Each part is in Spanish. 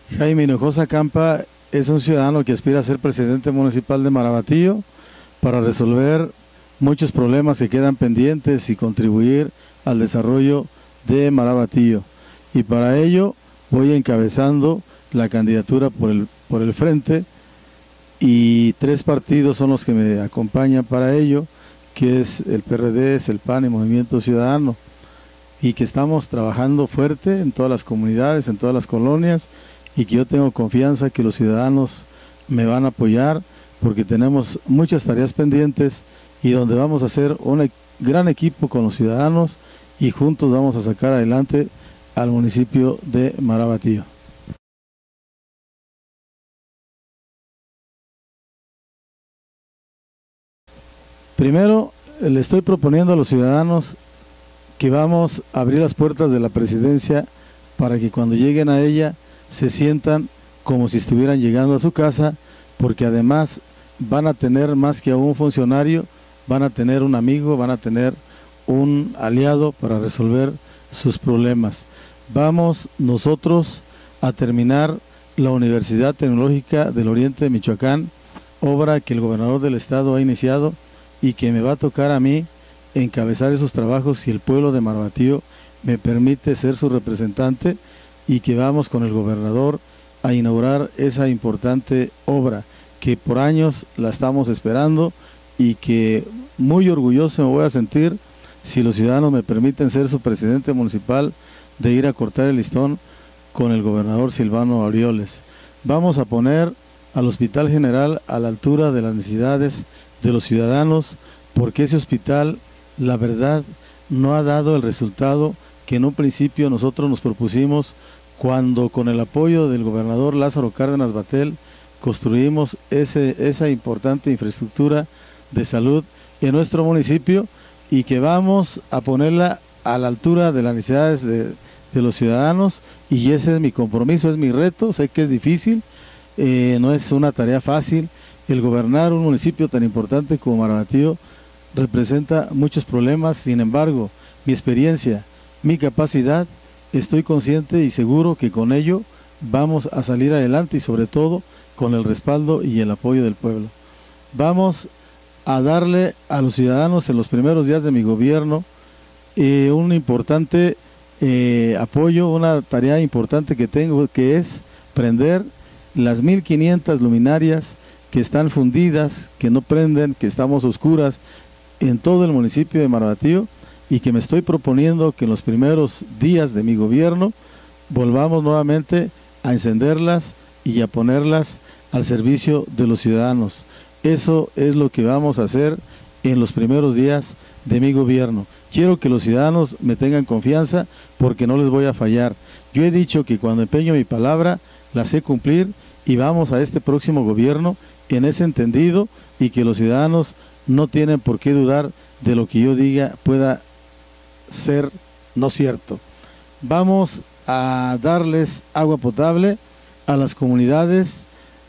Jaime Hinojosa Campa es un ciudadano que aspira a ser presidente municipal de Marabatío para resolver muchos problemas que quedan pendientes y contribuir al desarrollo de Marabatío. Y para ello voy encabezando la candidatura por el frente, y 3 partidos son los que me acompañan para ello, que es el PRD, es el PAN y Movimiento Ciudadano, y que estamos trabajando fuerte en todas las comunidades, en todas las colonias, y que yo tengo confianza que los ciudadanos me van a apoyar porque tenemos muchas tareas pendientes y donde vamos a hacer un gran equipo con los ciudadanos y juntos vamos a sacar adelante al municipio de Marabatío. Primero, le estoy proponiendo a los ciudadanos que vamos a abrir las puertas de la presidencia para que cuando lleguen a ella se sientan como si estuvieran llegando a su casa, porque además van a tener más que a un funcionario, van a tener un amigo, van a tener un aliado para resolver sus problemas. Vamos nosotros a terminar la Universidad Tecnológica del Oriente de Michoacán, obra que el gobernador del estado ha iniciado y que me va a tocar a mí encabezar esos trabajos si el pueblo de Marabatío me permite ser su representante, y que vamos con el gobernador a inaugurar esa importante obra que por años la estamos esperando y que muy orgulloso me voy a sentir si los ciudadanos me permiten ser su presidente municipal, de ir a cortar el listón con el gobernador Silvano Aureoles. Vamos a poner al Hospital General a la altura de las necesidades de los ciudadanos, porque ese hospital, la verdad, no ha dado el resultado que en un principio nosotros nos propusimos cuando, con el apoyo del gobernador Lázaro Cárdenas Batel, construimos esa importante infraestructura de salud en nuestro municipio, y que vamos a ponerla a la altura de las necesidades de los ciudadanos, y ese es mi compromiso, es mi reto. Sé que es difícil, no es una tarea fácil. El gobernar un municipio tan importante como Marabatío representa muchos problemas. Sin embargo, mi experiencia, mi capacidad, estoy consciente y seguro que con ello vamos a salir adelante, y sobre todo con el respaldo y el apoyo del pueblo. Vamos a darle a los ciudadanos en los primeros días de mi gobierno un importante apoyo, una tarea importante que tengo, que es prender las 1500 luminarias que están fundidas, que no prenden, que estamos oscuras en todo el municipio de Marabatío, y que me estoy proponiendo que en los primeros días de mi gobierno volvamos nuevamente a encenderlas y a ponerlas al servicio de los ciudadanos. Eso es lo que vamos a hacer en los primeros días de mi gobierno. Quiero que los ciudadanos me tengan confianza, porque no les voy a fallar. Yo he dicho que cuando empeño mi palabra la sé cumplir, y vamos a este próximo gobierno en ese entendido, y que los ciudadanos no tienen por qué dudar de lo que yo diga pueda ser no cierto. Vamos a darles agua potable a las comunidades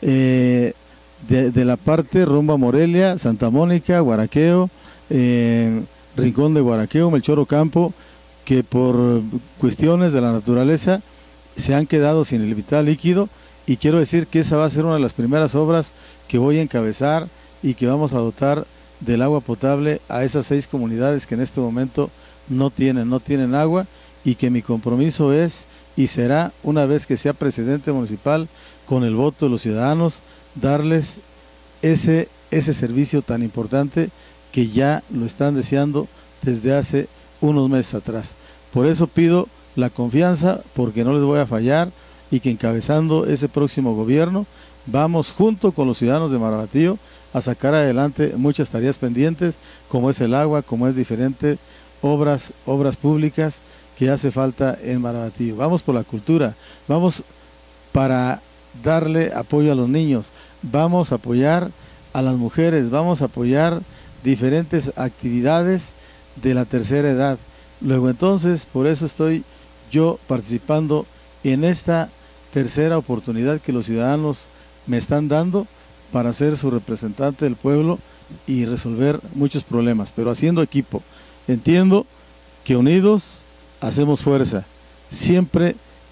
de la parte rumbo a Morelia, Santa Mónica, Guaraqueo, Rincón de Guaraqueo, Melchor Ocampo, que por cuestiones de la naturaleza se han quedado sin el vital líquido, y quiero decir que esa va a ser una de las primeras obras que voy a encabezar, y que vamos a dotar del agua potable a esas 6 comunidades que en este momento no tienen agua, y que mi compromiso es y será, una vez que sea presidente municipal, con el voto de los ciudadanos, darles ese servicio tan importante que ya lo están deseando desde hace unos meses atrás. Por eso pido la confianza, porque no les voy a fallar, y que encabezando ese próximo gobierno vamos junto con los ciudadanos de Marabatío a sacar adelante muchas tareas pendientes, como es el agua, como es diferentes obras públicas que hace falta en Marabatío. Vamos por la cultura, vamos para darle apoyo a los niños, vamos a apoyar a las mujeres, vamos a apoyar diferentes actividades de la tercera edad. Luego entonces, por eso estoy yo participando en esta tercera oportunidad que los ciudadanos me están dando para ser su representante del pueblo y resolver muchos problemas, pero haciendo equipo. Entiendo que unidos hacemos fuerza. Siempre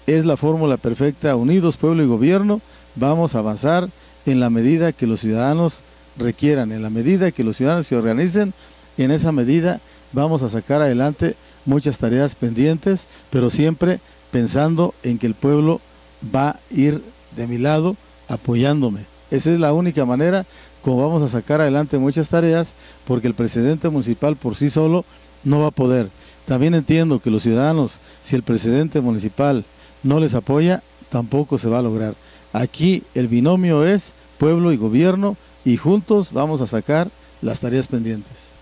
es la fórmula perfecta. Unidos, pueblo y gobierno, vamos a avanzar en la medida que los ciudadanos requieran, en la medida que los ciudadanos se organicen. En esa medida vamos a sacar adelante muchas tareas pendientes, pero siempre pensando en que el pueblo va a ir de mi lado apoyándome. Esa es la única manera como vamos a sacar adelante muchas tareas, porque el presidente municipal por sí solo no va a poder. También entiendo que los ciudadanos, si el presidente municipal no les apoya, tampoco se va a lograr. Aquí el binomio es pueblo y gobierno, y juntos vamos a sacar las tareas pendientes.